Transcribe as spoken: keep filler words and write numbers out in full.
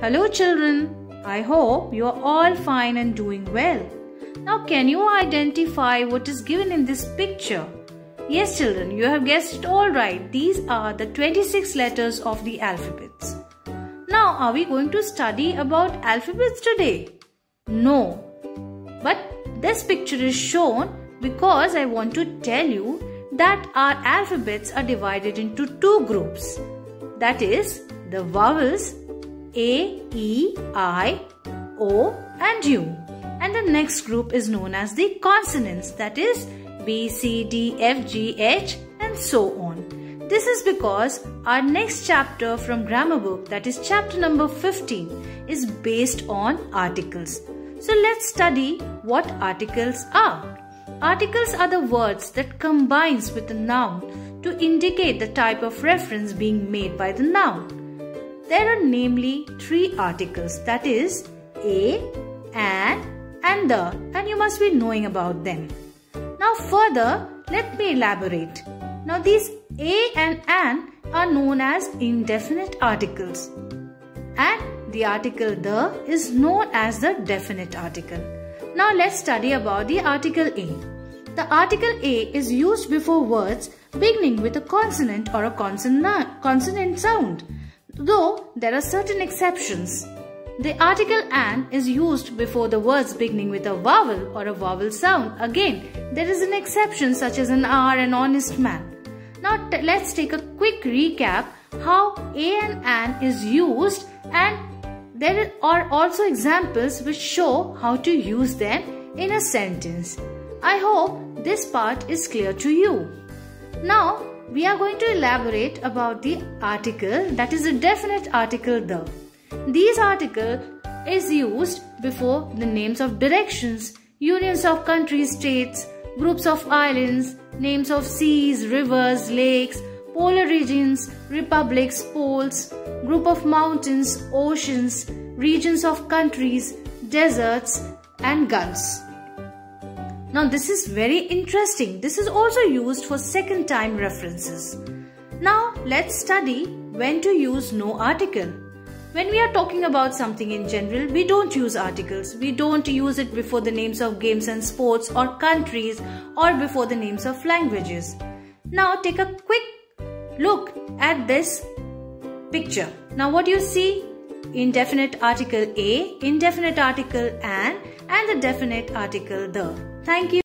Hello children, I hope you are all fine and doing well. Now can you identify what is given in this picture? Yes children, you have guessed it all right. These are the twenty-six letters of the alphabets. Now are we going to study about alphabets today? No. But this picture is shown because I want to tell you that our alphabets are divided into two groups. That is the vowels A, E, I, O and U. And the next group is known as the consonants, that is B, C, D, F, G, H and so on. This is because our next chapter from grammar book, that is chapter number fifteen, is based on articles. So let's study what articles are. Articles are the words that combines with a noun to indicate the type of reference being made by the noun. There are namely three articles, that is a, an and the, and you must be knowing about them. Now further, let me elaborate. Now these a and an are known as indefinite articles and the article the is known as the definite article. Now let's study about the article a. The article a is used before words beginning with a consonant or a consonant, consonant sound, though there are certain exceptions. The article an is used before the words beginning with a vowel or a vowel sound. Again, there is an exception such as an R, an honest man. Now let's take a quick recap how a and an is used, and there are also examples which show how to use them in a sentence. I hope this part is clear to you. Now we are going to elaborate about the article, that is a definite article the. This article is used before the names of directions, unions of countries, states, groups of islands, names of seas, rivers, lakes, polar regions, republics, poles, group of mountains, oceans, regions of countries, deserts and gulfs. Now this is very interesting. This is also used for second time references. Now let's study when to use no article. When we are talking about something in general, we don't use articles. We don't use it before the names of games and sports or countries or before the names of languages. Now take a quick look at this picture. Now what you see? Indefinite article a, indefinite article an and the definite article the. Thank you.